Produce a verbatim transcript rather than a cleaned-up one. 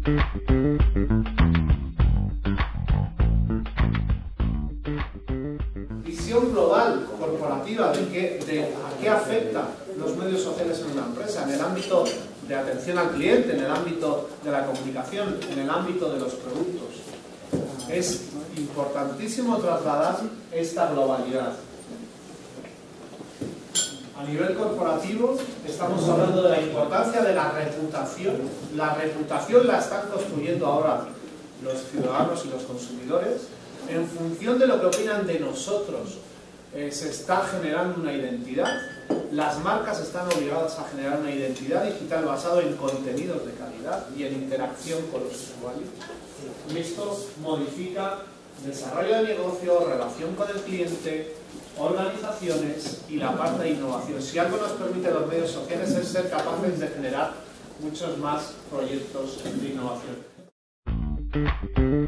Visión global corporativa de, qué, de a qué afecta los medios sociales en una empresa, en el ámbito de atención al cliente, en el ámbito de la comunicación, en el ámbito de los productos. Es importantísimo trasladar esta globalidad. A nivel corporativo estamos hablando de la importancia de la reputación. La reputación la están construyendo ahora los ciudadanos y los consumidores en función de lo que opinan de nosotros. Eh, se está generando una identidad. Las marcas están obligadas a generar una identidad digital basada en contenidos de calidad y en interacción con los usuarios. Y esto modifica desarrollo de negocio, relación con el cliente, organizaciones y la parte de innovación. Si algo nos permite los medios sociales es ser capaces de generar muchos más proyectos de innovación.